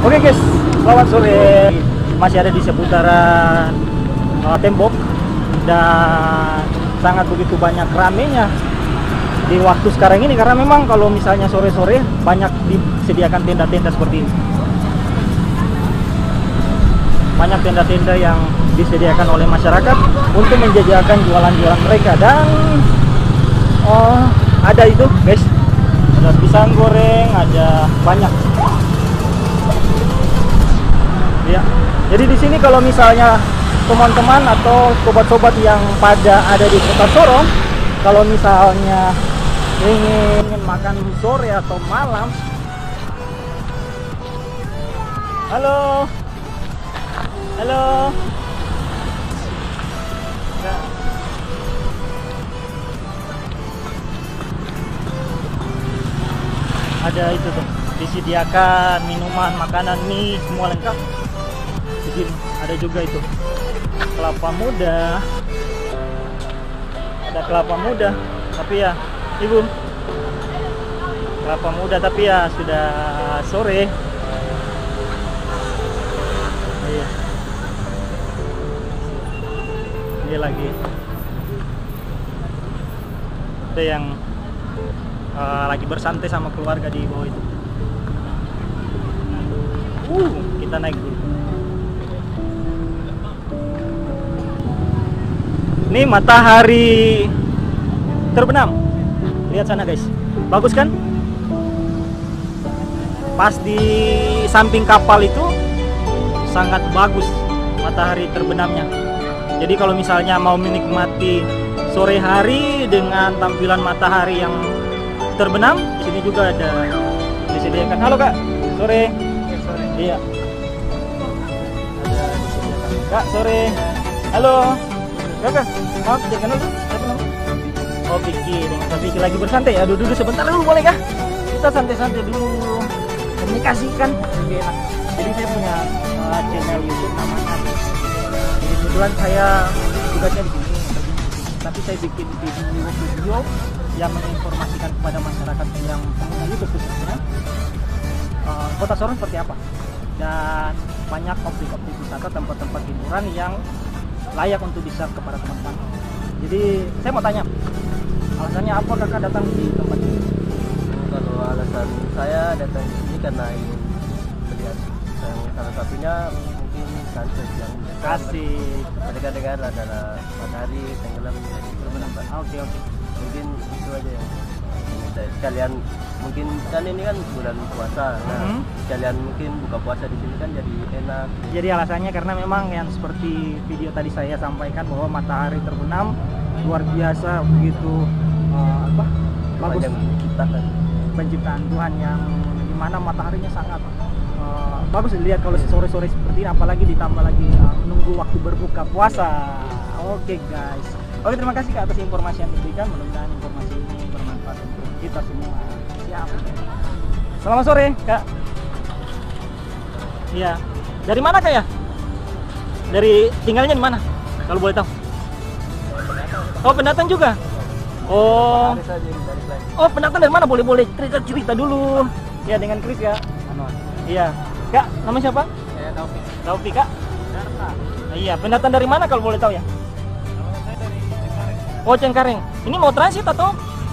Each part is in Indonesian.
Oke guys, selamat sore. Masih ada di seputaran tembok dan sangat begitu banyak ramenya di waktu sekarang ini, karena memang kalau misalnya sore-sore banyak disediakan tenda-tenda seperti ini. Banyak tenda-tenda yang disediakan oleh masyarakat untuk menjajakan jualan-jualan mereka, dan ada itu guys, ada pisang goreng, ada banyak. Ya, jadi di sini kalau misalnya teman-teman atau sobat-sobat yang pada ada di Kota Sorong, kalau misalnya ingin makan sore atau malam, halo, ya. Ada itu tuh, disediakan minuman, makanan, mie, semua lengkap. Di sini ada juga itu kelapa muda, ada kelapa muda, tapi ya ibu, kelapa muda tapi ya sudah sore. Iya, ini lagi ada yang lagi bersantai sama keluarga di bawah itu. Kita naik dulu. Ini matahari terbenam. Lihat sana guys, bagus kan? Pas di samping kapal itu sangat bagus matahari terbenamnya. Jadi kalau misalnya mau menikmati sore hari dengan tampilan matahari yang terbenam, di sini juga ada disediakan. Halo kak, sore. Sore. Iya. Ada disediakan. Kak, sore. Halo. Kakak, maaf, jangan dulu. Siapa namanya? Oh, Vicky. Dengan Kak Vicky lagi bersantai. Aduh, duduk sebentar dulu, boleh kah? Kita santai-santai dulu. Komunikasi kan lebih enak. Jadi saya punya channel YouTube namanya. Jadi kebetulan saya tugasnya di sini, tapi saya bikin video yang menginformasikan kepada masyarakat yang pengguna YouTube khususnya Kota Sorong seperti apa, dan banyak objek-objek wisata, tempat-tempat hiburan yang layak untuk di-share kepada teman-teman. Jadi saya mau tanya, alasannya apa kakak datang di tempat ini? Kalau alasan saya datang di sini karena ingin melihat salah satunya mungkin sunset yang Kasih. dengar adalah matahari tenggelam terbenam. Oke. Mungkin itu aja yang saya sekalian, mungkin kan ini kan bulan puasa, nah sekalian mungkin buka puasa di sini kan jadi enak. Jadi alasannya karena memang yang seperti video tadi saya sampaikan bahwa matahari terbenam luar biasa, begitu bagus, penciptaan Tuhan yang dimana mataharinya sangat bagus dilihat kalau sore-sore seperti ini, apalagi ditambah lagi menunggu waktu berbuka puasa. Oke guys, oke, terima kasih Kak atas informasi yang diberikan, mudah-mudahan informasi ini bermanfaat untuk kita semua. Siap. Selamat sore Kak. Iya, dari mana Kak ya? Dari tinggalnya di mana kalau boleh tahu? Oh, pendatang juga. Oh, pendatang dari mana? Boleh cerita dulu. Ya, dengan Chris ya. Iya. Kak, namanya siapa? Taufik Kak. Iya, pendatang dari mana kalau boleh tahu ya? Saya dari Cengkareng. Oh, Cengkareng. Ini mau transit atau?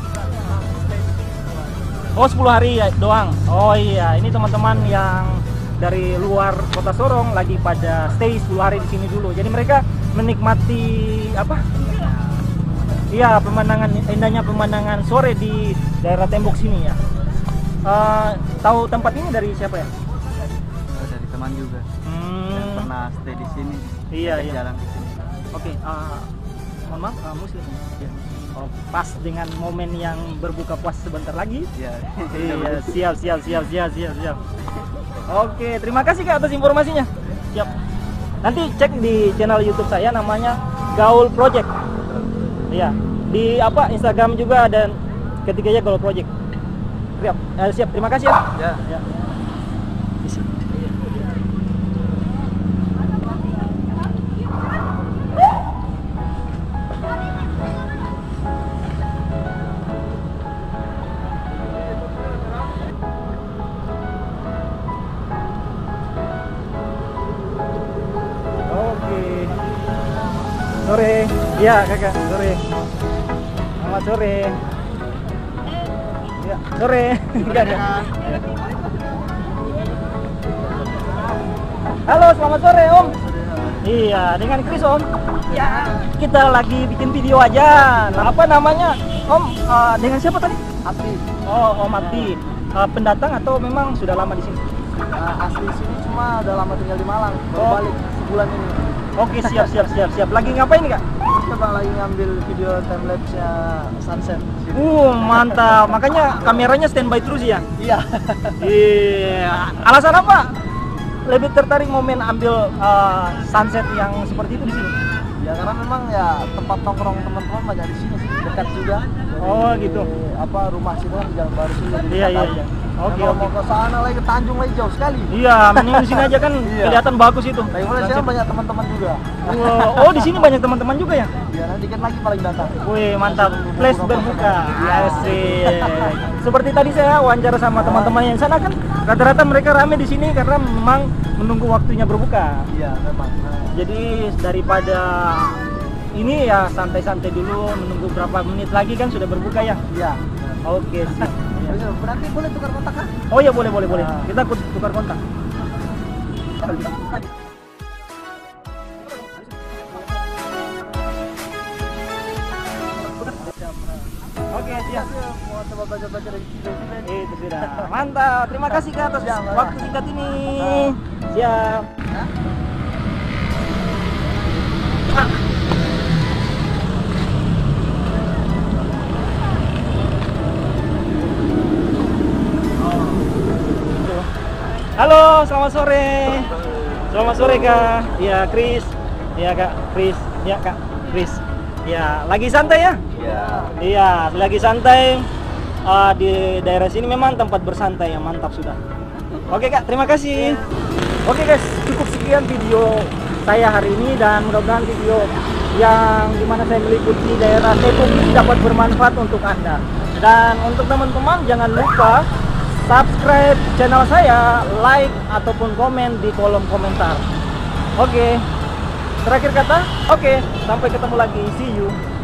Oh, 10 hari ya doang. Oh iya, ini teman-teman yang dari luar Kota Sorong lagi pada stay 10 hari di sini dulu. Jadi mereka menikmati apa? Iya, indahnya pemandangan sore di daerah tembok sini ya. Tahu tempat ini dari siapa ya? Dari teman juga. Yang pernah stay di sini. Iya. Jalan di sini. Oke, mohon maaf, Muslim. Ya. Oh, pas dengan momen yang berbuka puasa sebentar lagi. Iya. Iya, siap. Oke, terima kasih Kak atas informasinya. Siap. Nanti cek di channel YouTube saya, namanya Gaul Project. Iya, di Instagram juga, dan ketiganya Gaul Project. Siap, terima kasih ya. Ya. sore. Iya kakak, sore. Selamat sore. Ya, sore. Enggak ada. Halo, selamat sore Om. Iya, dengan Chris Om. Ya, kita lagi bikin video aja. Apa namanya Om? Dengan siapa tadi? Asli. Oh, Om Abdi. Pendatang atau memang sudah lama di sini? Asli sini cuma udah lama tinggal di Malang. Baru balik sebulan ini. Oke, siap. Lagi ngapain nih kak? Kita bang lagi ngambil video timelapse-nya sunset. Mantap. Makanya kameranya standby terus ya? Iya. Iya. Alasan apa? Lebih tertarik momen ambil sunset yang seperti itu di sini? Ya karena memang ya tempat nongkrong teman-teman banyak di sini sih, dekat juga. Oh gitu. Apa rumah sini kan di Jalan Baru sini. Iya. Oke. Mau ke sana lagi ke Tanjung lagi jauh sekali. Iya, mending di sini aja kan kelihatan bagus itu. Lagi mulai sini banyak teman-teman juga. Oh, di sini banyak teman-teman juga ya? Iya, nanti dikit lagi paling datang. Wih, mantap. Flash berbuka. Asik. Seperti tadi saya wawancara sama teman-teman yang sana kan rata-rata mereka rame di sini karena memang menunggu waktunya berbuka. Iya, memang. Jadi daripada ini ya santai-santai dulu, menunggu berapa menit lagi kan sudah berbuka ya? Iya. Oke, siap. Berarti boleh tukar kontak kan? Oh ya boleh. Kita tukar kontak. Oke, siap. Mau coba baca-baca dari video Itu sudah. Mantap. Terima kasih Kak atas waktu singkat ini. Siap. Halo, selamat sore. Selamat sore Kak. Iya, Chris. Iya Kak, Chris. Iya Kak, Chris. Ya, lagi santai ya? Iya. Iya, lagi santai. Di daerah sini memang tempat bersantai yang mantap sudah. Oke Kak, terima kasih. Oke guys, cukup sekian video saya hari ini dan mudah-mudahan video yang dimana saya meliputi daerah Tepung ini dapat bermanfaat untuk Anda. Dan untuk teman-teman jangan lupa subscribe channel saya, like ataupun komen di kolom komentar. Oke, terakhir kata, oke, sampai ketemu lagi, see you.